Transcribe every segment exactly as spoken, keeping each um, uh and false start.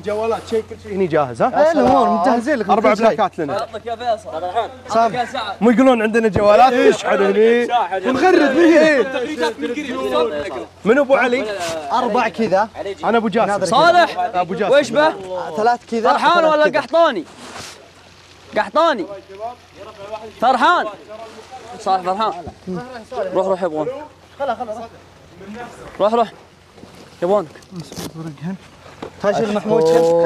جوالات شيء كل شيء هني جاهز. ها ايه الامور مجهزين لكم اربع بلاكات لنا. عطلك يا فيصل صار مو يقولون عندنا جوالات اشحن هني ونغرد فيه. منو ابو علي؟ اربع كذا. انا ابو جاسم. صالح ابو جاسم. وش به؟ ثلاث كذا. فرحان ولا قحطاني؟ قحطاني فرحان. صالح فرحان. روح روح يبغون. خلا خلا روح روح يبغونك. خشن محمود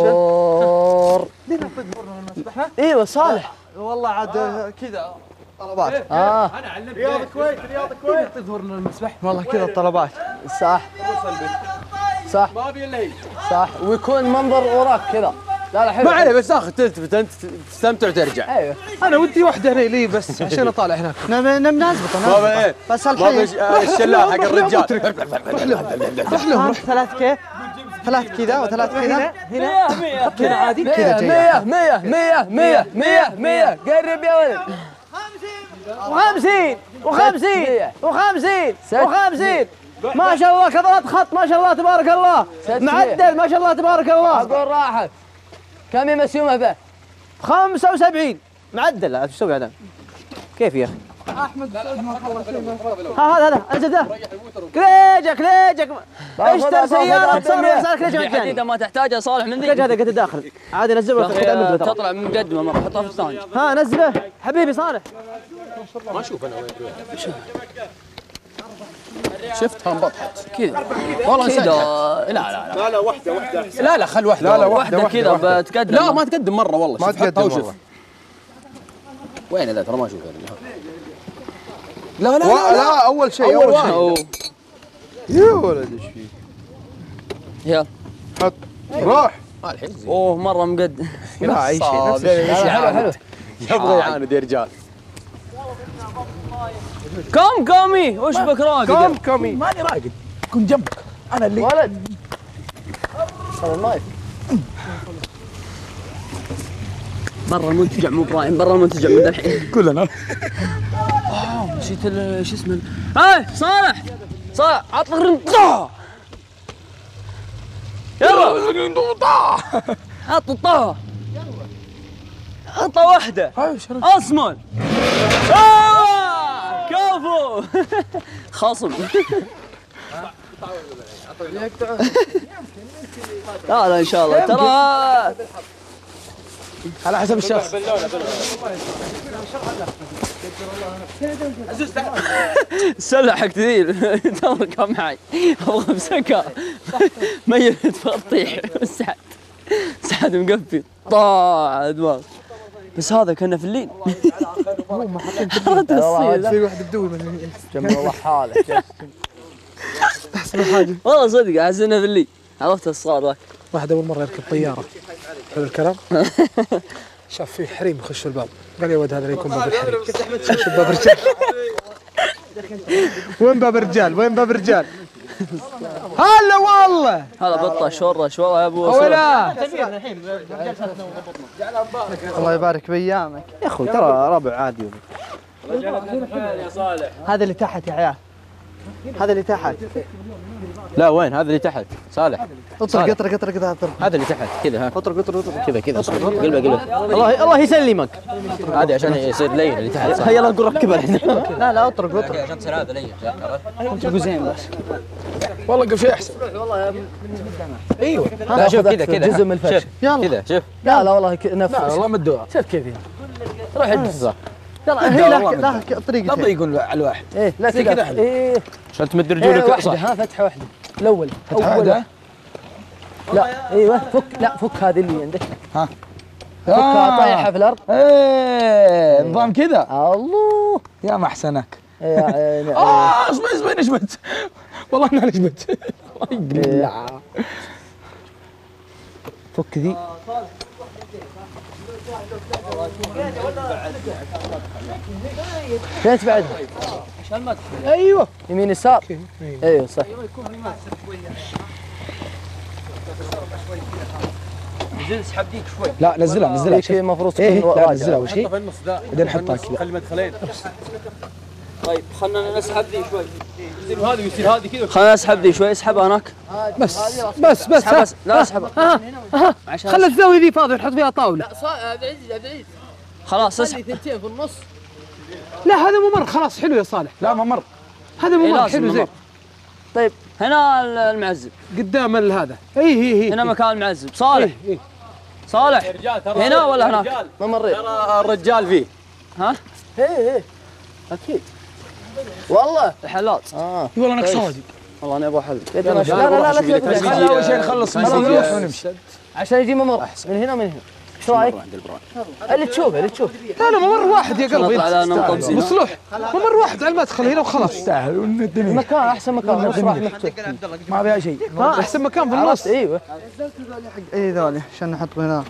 ايوه صالح. والله عاد كذا طلبات. اه انا علمت رياض الكويت رياض الكويت تظهرنا المسبح. والله كذا الطلبات. صح صح ما ابي الا هي. صح ويكون منظر وراك كذا. لا لا حلو. ما عليه بس تاخذ تلتفت انت تستمتع وترجع. ايوه انا ودي واحده هنا لي بس عشان اطالع هناك. نبي نازبط نازبط بس الحين الشلال حق الرجال. روح لهم روح ثلاث كيف ثلاث كذا وثلاث كذا هنا مية كذا عادي كذا جاي. مية مية مية مية مية مية قرب يا ولد. وخمسين وخمسين وخمسين وخمسين ما شاء الله كثرة خط ما شاء الله تبارك الله. معدل ما شاء الله تبارك الله. اقول راحت كم يمسيومه به؟ خمسة وسبعين معدل. ايش تسوي هذا؟ كيف يا اخي؟ احمد ها هذا هذا انزل ذا كليجك كليجك اشتري سيارة تصور يسالك كليجة مجاني. حديدة ما تحتاجها صالح من ذي. كليج هذا قد داخل عادي نزله تطلع من مقدمة مرة حطها في الثاني. ها نزله حبيبي صالح. ما اشوف انا وين شفتها انبطحت كذا والله كذا. لا لا لا لا واحده واحده لا لا خل واحده. لا لا واحده كذا بتقدم. لا ما تقدم مره والله. ما تقدم مرة. وين ذا ترى ما اشوف. لا لا لا, لا اول شيء اول شيء. يا ولد ايش فيك؟ يلا حط روح. الحين اوه مره مقدم. لا اي شيء نفس الشيء. حلو حلو. يبغى يعاند يا رجال. كم كمي وش بك راقد؟ كم كمي ماني راقد كنت جنبك انا اللي ولد صار النايف برا المنتجع مو برايم برا المنتجع من الحين كلنا. اه نسيت شو اسمه. هاي صالح صالح عطلق رنطة يلا عط الطه عطه واحدة اصمل. آه كفو خصم. لا لا ان شاء الله ترى على حسب الشخص. سلحك كثير تمر كم معي ابغى امسكها ميت بطيح. سعد سعد مقفل طاع دماغ بس هذا كنا في اللين. مو ما حاطين في واحد بدوي من جنب الله حالك. والله صدق احس انه في اللين. عرفت الصغار ذاك واحد اول مره يركب طياره حلو الكلام. شاف فيه حريم يخش الباب قال يا ولد هذا يكون باب الحريم. شوف باب الرجال. وين باب الرجال وين باب الرجال؟ هلا والله هذا بطه شورش والله يا ابو ولا الله يبارك بايامك يا اخوي ترى ربع عادي. يا صالح هذا اللي تحت يا عيال هذا اللي تحت. لا وين هذا اللي تحت صالح. اطرق اطرق اطرق كذا اطرق هذا اللي تحت كذا ها اطرق اطرق اطرق كذا كذا قلبه قلبه. الله الله يسلمك. هذه عشان يصير لين اللي تحت صح. يلا نقول ركبها الحين. لا لا اطرق اطرق عشان تصير هذا لين اطرق زين بس. والله قبل شيء احسن. ايوه لا شوف كذا كذا جزء من الفرش. يلا كذا شوف. لا لا والله نفس. والله مدوها. شوف كيف روح ادفع. يلا هي لها لها طريقتين. لا تضيقون على الواحد. ايه لا زي كذا كذا ايه عشان تمد رجولك صح. ها فتحه واحده الاول فتحه واحده. لا ايوه فك لا فك هذه اللي عندك. ها فكها طايحه في الارض. ايه نظام كذا. الله يا ما احسنك. يا اه اصبر اصبر نشبت والله انها نشبت. الله فك ذي. فين تبعد؟ ايوه يمين يسار. ايوه صح. نزل اسحب ديك شوي. لا نزلها نزلها. المفروض ايه تكون لا راجعة. نزلها اول شيء في النص ذا بعدين نحطها كذا. خلي مدخلين طيب خلنا نسحب ذي شوي. يصير هذه ويصير هذه كذا. خلنا نسحب ذي شوي، اسحبها هناك. بس بس بس اسحب بس لا اسحبها. ها ها خلي الزاويه ذي فاضيه نحط فيها طاوله. لا بعيد بعيد. خلاص اسحب. ثنتين في النص. لا هذا ممر خلاص حلو يا صالح. لا ممر. هذا ممر حلو زين. طيب هنا المعزب قدام هذا. اي اي اي هنا مكان المعزب. صالح إيه إيه. صالح هنا ولا هناك؟ ممرين. ترى الرجال فيه. ها؟ ايه ايه اكيد. والله رحلات. اه والله انك صادق. والله انا ابغى حل. لا لا لا لا خلينا اول شيء نخلص نروح ونمشي عشان يجي ممر من هنا ومن هنا. ايش رايك؟ اللي تشوفه اللي تشوفه. لا لا ممر واحد يا قلبي. نطلع على نمط زين. مصلوح ممر واحد على المدخل هنا وخلاص. يستاهل الدنيا. مكان احسن مكان نص راح مفتوح. ما فيها شيء. احسن مكان في النص. ايوه. اي ذولي عشان نحطه هنا.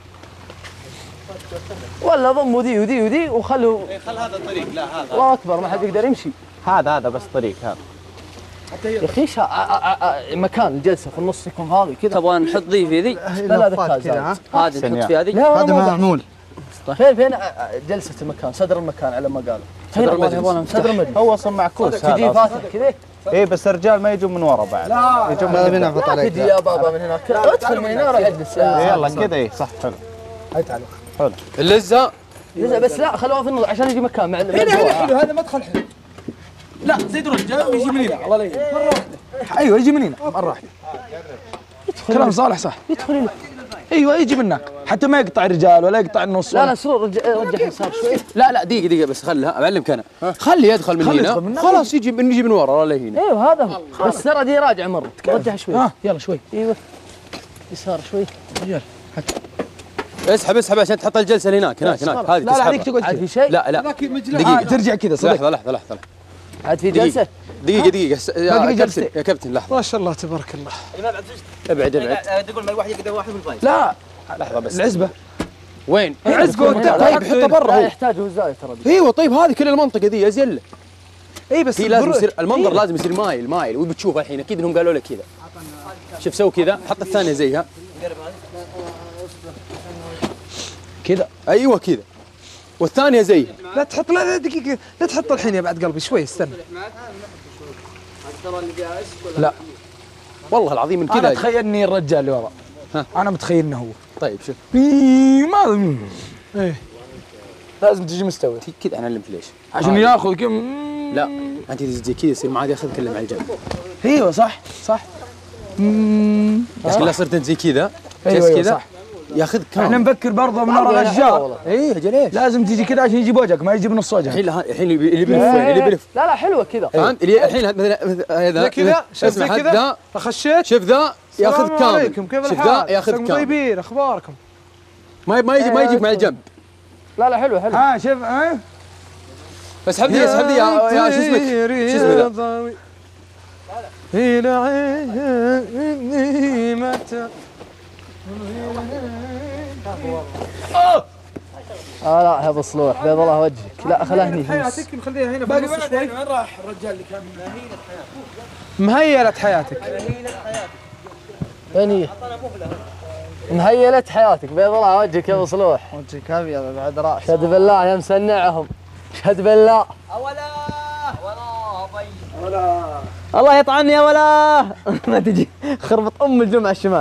ولا ضموا ذي وذي وذي وخلوا. خل هذا الطريق. لا هذا الله اكبر ما حد يقدر يمشي. هذا هذا بس طريق هذا. يا اخي مكان الجلسه في النص يكون فاضي كذا. تبغى نحط ذي في ذي؟ لا لا ذكاء زايد. هذه نحط فيها ذي؟ هذا معمول. فين فين جلسه المكان صدر المكان على ما قالوا. صدر المجلس. صدر المجلس. هو اصلا معكوس تجي فاتح كذا. اي بس الرجال ما يجون من ورا بعد. لا يجون من هنا نحط عليك. تجي يا بابا من هناك. ادخل من هنا وروح اجلس. يلا كذا اي صح حلو. هاي تعال. حلو. اللزه بس لا خلوها في النص عشان يجي مكان مع هنا هنا حلو هذا مدخل حلو. لا زيد رجال ويجي من هنا الله لا يهديك مره واحده. ايوه يجي من هنا مره واحده. كلام صالح صح. يدخل هنا. ايوه يجي من هناك حتى ما يقطع الرجال ولا يقطع النص. لا لا سرور رجع يسار شوي. لا لا دقيقه دقيقه بس خلها اعلمك انا. خلي يدخل من هنا خلاص يجي من يجي من ورا ولا هنا. ايوه هذا هو بس ترى دي راجع مره رجعها شوي. ها يلا شوي. ايوه يسار شوي. رجال اسحب اسحب عشان تحط الجلسه اللي هناك هناك هناك هذه. لا لا عليك تقعد عاد في شيء؟ لا لا دقيقه ترجع كذا صدق. لحظه لحظه لحظه عاد في جلسه. دقيقه دقيقه يا كابتن يا كابتن لحظه. ما شاء الله تبارك الله. ابعد ابعد. تقول ما الواحد يقدر واحد من الفايز. لا لحظه بس. العزبه وين؟ العزبه طيب حطه برا لا هو. يحتاج هو زايد ترى. ايوه طيب هذه كل المنطقه ذي ازين. اي بس هي لازم يصير المنظر لازم يصير مايل مايل وبتشوف الحين اكيد انهم قالوا لك كذا. شوف سوي كذا حط الثانيه زيها. كذا ايوه كذا والثانيه زيها. لا تحط لا لا دقيقه لا تحط الحين يا بعد قلبي شوي استنى. لا والله العظيم من انا كذا. تخيلني الرجال اللي ورا. انا متخيل انه هو. طيب شوف ما ايه لازم تجي مستوي كذا انا علمت ليش عشان ياخذ كم. لا انت زي كذا يصير معاه ياخذ كله مع الجنب. ايوه صح صح. بس لا صرت انت زي كذا ايوه كذا صح. ياخذ كام. احنا نفكر برضه من ورا الاشجار. ايه اجل ايش؟ لازم تجي كذا عشان يجيب وجهك ما يجيب نص وجهك. الحين الحين اللي بيلف وين اللي بيلف. لا لا حلوه كذا. فهمت اللي الحين مثلا هذا كذا شوف زي كذا خشيت. شوف ذا ياخذ كامل. كيف شوف ذا ياخذ كامل. طيبين اخباركم. ما ما يجي ما يجيك مع الجنب. لا لا حلو حلو. ها شوف ها اسحب ذي اسحب ذي يا شو اسمك؟ شو اسمه ذا؟ إلى عيني متى اه لا يا ابو صلوح بيض الله وجهك. لا خلاه هني. حياتك نخليها هنا باقي ولد وين راح الرجال اللي كان مهيلة حياتك. وين هي؟ مهيلة حياتك بيض الله وجهك يا ابو صلوح. وجهك ابيض بعد راس. شهد بالله يا مسنعهم. شهد بالله. ولا ولا بي ولا الله يطعني يا ولا. ما تجي خربط ام الجمعه الشمال.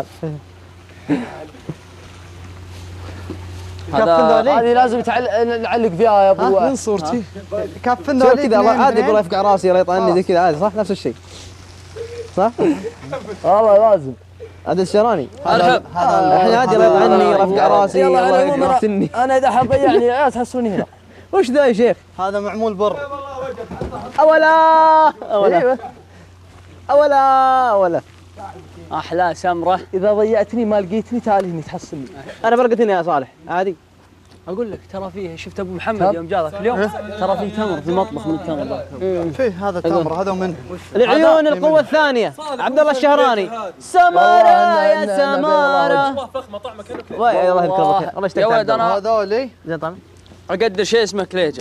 هذه لازم نعلق فيها يا ابو. وين صورتي؟ كافن ذولي كذا عادي يبغى يفقع راسي ولا يطعني زي كذا عادي صح نفس الشيء. صح؟ والله لازم. هذا الشراني. هذا الحين عادي الله يطعني يفقع راسي الله يفقع سني. انا اذا حد ضيعني يا تحسوني هنا. وش ذا يا شيخ؟ هذا معمول بر. اولا اولا اولا اولا احلى سمره. اذا ضيعتني ما لقيتني تعال هنا تحصلني. انا برقتني يا صالح عادي. اقول لك ترى فيه شفت ابو محمد يوم جاء ذاك اليوم ترى فيه تمر في المطبخ من التمر ذاك. فيه هذا التمر هذا من العيون القوه الثانيه عبد الله الشهراني. سماره يا سماره فخمه طعمه كله الله الله يذكر بالخير. الله يشتاق. يا ولد انا هذولي زين طعم. اقدر شيء اسمه كليجه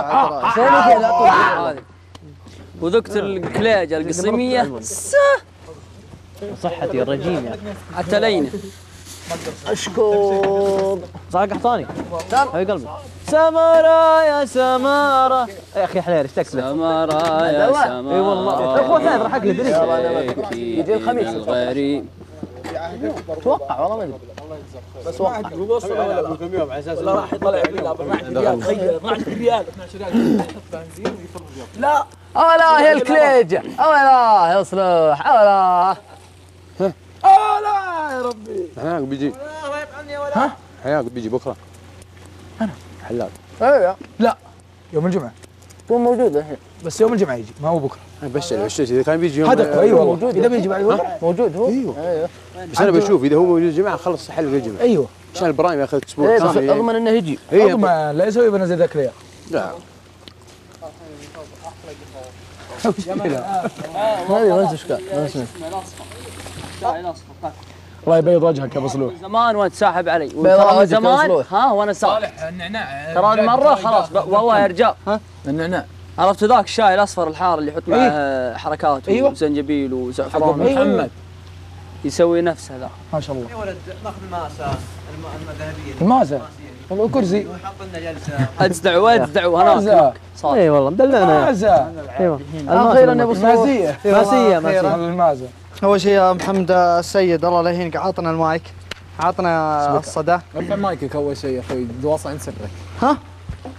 هذه وذقت الكليجه القصيميه صحتي الرجيم يا حتى لينه اشكر صار قحطاني حبيب قلبي سمرة يا سمرة يا اخي حليل ايش تكسب سمرة يا سمرة اي والله اخوه ثالث راح اقلب يجي الخميس الغريب اتوقع والله ما ادري بس وقع لا راح يطلع يلعب اثناشر ريال لا اولا هي الكليجة اولا يا صلاح اولا اه لا يا ربي حياك بيجي ها حياك بيجي بكره انا حلاق ايوه لا يوم الجمعه هو موجود الحين بس يوم الجمعه يجي ما هو بكره بشر بشر اذا كان بيجي يوم هدف اي والله موجود. اذا بيجي بعد يوم موجود هو ايوه ايوه بس انا بشوف اذا هو موجود الجمعه خلص حلقه الجمعه ايوه عشان البرايم ياخذ اسبوع ايه بس كامل يعني. اضمن انه يجي هي اضمن لا يسوي بنا زي ذاك الريال لا هذه ما اشكال ما اسمه الله يبيض وجهك يا ابو صلوح زمان وانت ساحب علي بيضاء وجهك يا زمان صلوح. ها وانا ساحب صالح النعناع ترى مره خلاص ب- والله يا رجال ها النعناع عرفت ذاك الشاي الاصفر الحار اللي يحط معه حركات أيوة. وزنجبيل وزعفران محمد يسوي نفسه ذا ما شاء الله يا ولد ناخذ الماسه الم- الذهبيه المازه والكرسي وحط لنا جلسه ادزع وادزع وهناك مازه صار اي والله مدلعنا مازه ايوه اخيرا يا ابو صلوح مازيه ماسيه ماسيه المازه اول شيء يا محمد السيد الله لا يهينك عطنا المايك عطنا الصدى ارفع مايكك اول شيء يا اخوي واصل عند سرك ها